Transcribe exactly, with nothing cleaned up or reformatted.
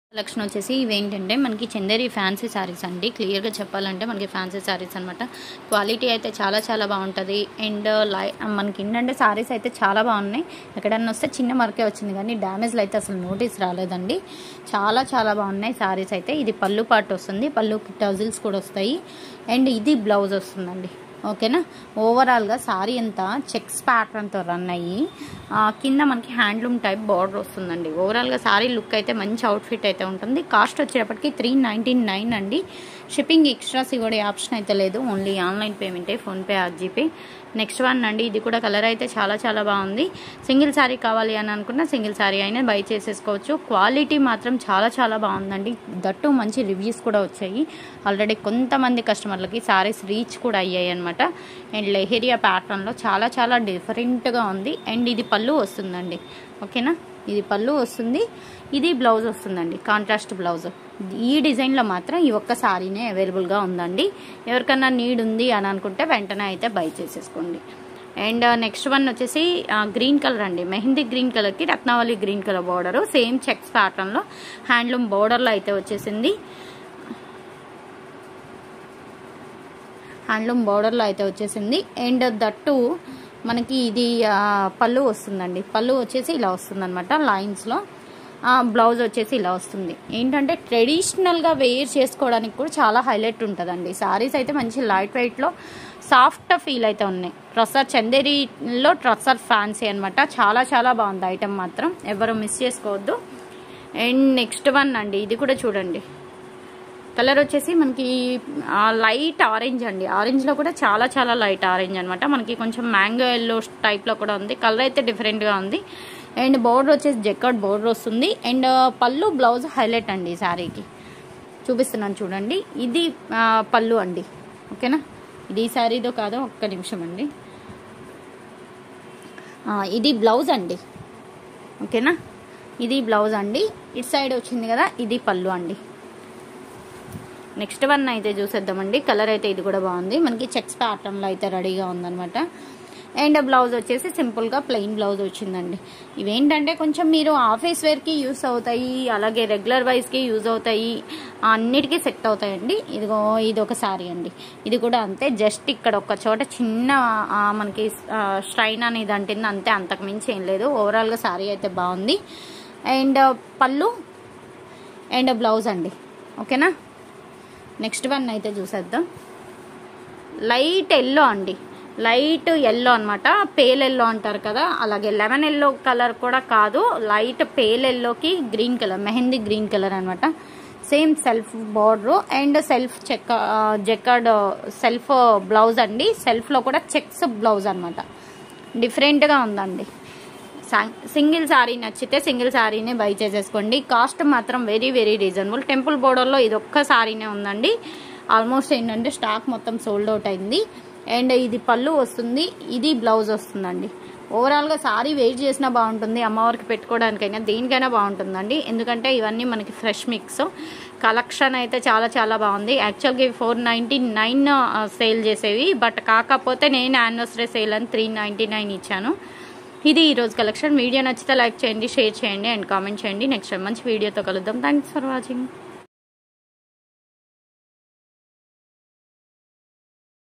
Collection వచ్చేసి ఇవేంటంటే మనకి చందేరి ఫ్యాన్సీ శారీస్ అండి. క్లియర్గా చెప్పాలంటే మనకి ఫ్యాన్సీ శారీస్ అనమాట. క్వాలిటీ అయితే చాలా చాలా బాగుంటుంది. అండ్ లై మనకి ఏంటంటే శారీస్ అయితే చాలా బాగున్నాయి. ఎక్కడన్నా వస్తే చిన్న మరకే వచ్చింది కానీ డ్యామేజ్లు అయితే అసలు నోటీస్ రాలేదండి. చాలా చాలా బాగున్నాయి శారీస్ అయితే. ఇది పళ్ళు పార్ట్ వస్తుంది, పళ్ళుకి టజిల్స్ కూడా వస్తాయి. అండ్ ఇది బ్లౌజ్ వస్తుందండి. ఓకేనా. ఓవరాల్గా శారీ అంతా చెక్స్ ప్యాటర్న్తో రన్ అయ్యి కింద మనకి హ్యాండ్లూమ్ టైప్ బార్డర్ వస్తుందండి. ఓవరాల్గా శారీ లుక్ అయితే మంచి అవుట్ఫిట్ అయితే ఉంటుంది. కాస్ట్ వచ్చేటప్పటికి త్రీ నైంటీ నైన్ అండి. షిప్పింగ్ ఎక్స్ట్రాస్ ఇవ్వడే ఆప్షన్ అయితే లేదు, ఓన్లీ ఆన్లైన్ పేమెంటే, PhonePe or GPay. Next one అండి, ఇది కూడా కలర్ అయితే చాలా చాలా బాగుంది. సింగిల్ శారీ కావాలి అని అనుకున్నా సింగిల్ శారీ అయినా బై చేసేసుకోవచ్చు. క్వాలిటీ మాత్రం చాలా చాలా బాగుందండి. దట్టు మంచి రివ్యూస్ కూడా వచ్చాయి. ఆల్రెడీ కొంతమంది కస్టమర్లకి శారీస్ రీచ్ కూడా అయ్యాయి అనమాట. అండ్ లెహెరియా ప్యాటర్న్లో చాలా చాలా డిఫరెంట్గా ఉంది. అండ్ ఇది పళ్ళు వస్తుందండి. ఓకేనా, ఇది పళ్ళు వస్తుంది, ఇది బ్లౌజ్ వస్తుందండి, కాంట్రాస్ట్ బ్లౌజ్. ఈ డిజైన్లో మాత్రం ఈ ఒక్క శారీనే అవైలబుల్గా ఉందండి. ఎవరికన్నా నీడ్ ఉంది అని అనుకుంటే వెంటనే అయితే బై చేసేసుకోండి. అండ్ నెక్స్ట్ వన్ వచ్చేసి గ్రీన్ కలర్ అండి. మెహందీ గ్రీన్ కలర్కి Ratnavali green colour border, same checks ప్యాటర్న్లో హ్యాండ్లూమ్ బార్డర్లో అయితే వచ్చేసింది. హ్యాండ్లూమ్ బార్డర్లో అయితే వచ్చేసింది. అండ్ దట్టు మనకి ఇది పళ్ళు వస్తుందండి. పళ్ళు వచ్చేసి ఇలా వస్తుంది అనమాట లైన్స్లో. బ్లౌజ్ వచ్చేసి ఇలా వస్తుంది. ఏంటంటే ట్రెడిషనల్గా వేర్ చేసుకోవడానికి కూడా చాలా హైలైట్ ఉంటుందండి. శారీస్ అయితే మంచి లైట్ వెయిట్లో సాఫ్ట్ ఫీల్ అయితే ఉన్నాయి. ట్రస్సర్ చందేరిలో ట్రస్సర్ ఫ్యాన్సీ అనమాట. చాలా చాలా బాగుంది ఐటమ్ మాత్రం, ఎవరు మిస్ చేసుకోవద్దు. అండ్ నెక్స్ట్ వన్ అండి, ఇది కూడా చూడండి. కలర్ వచ్చేసి మనకి లైట్ ఆరెంజ్ అండి. ఆరెంజ్లో కూడా చాలా చాలా లైట్ ఆరెంజ్ అనమాట. మనకి కొంచెం మ్యాంగో ఎల్లో టైప్లో కూడా ఉంది. కలర్ అయితే డిఫరెంట్గా ఉంది. అండ్ బోర్డర్ వచ్చేసి జెక్కర్డ్ బోర్డర్ వస్తుంది. అండ్ పళ్ళు బ్లౌజ్ హైలైట్ అండి శారీకి. చూపిస్తున్నాను చూడండి. ఇది పళ్ళు అండి. ఓకేనా, ఇది శారీదో కాదో ఒక్క నిమిషం అండి. ఇది బ్లౌజ్ అండి. ఓకేనా, ఇది బ్లౌజ్ అండి. ఇటు సైడ్ వచ్చింది కదా, ఇది పళ్ళు అండి. నెక్స్ట్ వన్ అయితే చూసేద్దామండి. కలర్ అయితే ఇది కూడా బాగుంది. మనకి చెక్స్ ప్యాటర్న్లో అయితే రెడీగా ఉందనమాట. అండ్ బ్లౌజ్ వచ్చేసి సింపుల్గా ప్లెయిన్ బ్లౌజ్ వచ్చిందండి. ఇవేంటంటే కొంచెం మీరు ఆఫీస్ వేర్కి యూస్ అవుతాయి, అలాగే రెగ్యులర్ వైజ్కి యూజ్ అవుతాయి, అన్నిటికీ సెట్ అవుతాయండి. ఇదిగో ఇది ఒక శారీ అండి. ఇది కూడా అంతే, జస్ట్ ఇక్కడ ఒక చోట చిన్న మనకి స్ట్రైన్ అనేది అంటుంది అంతే, అంతకు మించి ఏం లేదు. ఓవరాల్గా శారీ అయితే బాగుంది. అండ్ పళ్ళు అండ్ బ్లౌజ్ అండి. ఓకేనా. నెక్స్ట్ వన్ అయితే చూసేద్దాం. లైట్ ఎల్లో అండి. లైట్ ఎల్లో అనమాట. పేల్ ఎల్లో అంటారు కదా, అలాగే లెమన్ ఎల్లో కలర్ కూడా కాదు, లైట్ పేల్ ఎల్లోకి green colour, mehndi green colour అనమాట. Same self border and self check jacquard self blouse అండి. సెల్ఫ్లో కూడా చెక్స్ బ్లౌజ్ అనమాట. డిఫరెంట్గా ఉందండి. సింగిల్ శారీ నచ్చితే సింగిల్ శారీనే బై చేసేసుకోండి. కాస్ట్ మాత్రం వెరీ వెరీ రీజనబుల్. టెంపుల్ బోర్డర్లో ఇది ఒక్క శారీనే ఉందండి. ఆల్మోస్ట్ ఏంటంటే స్టాక్ మొత్తం సోల్డ్ అవుట్ అయింది. అండ్ ఇది పళ్ళు వస్తుంది, ఇది బ్లౌజ్ వస్తుందండి. ఓవరాల్గా శారీ వెయిట్ చేసినా బాగుంటుంది, అమ్మవారికి పెట్టుకోవడానికైనా దేనికైనా బాగుంటుందండి. ఎందుకంటే ఇవన్నీ మనకి ఫ్రెష్ మిక్స్. కలెక్షన్ అయితే చాలా చాలా బాగుంది. యాక్చువల్గా ఇవి ఫోర్ నైంటీ నైన్ సేల్ చేసేవి, బట్ కాకపోతే నేను యానివర్సరీ సేల్ అని త్రీ నైంటీ నైన్ ఇచ్చాను. ఇది ఈరోజు కలెక్షన్. వీడియో నచ్చితే లైక్ చేయండి, షేర్ చేయండి అండ్ కామెంట్ చేయండి. నెక్స్ట్ మంచి వీడియోతో కలుద్దాం. Thanks for watching.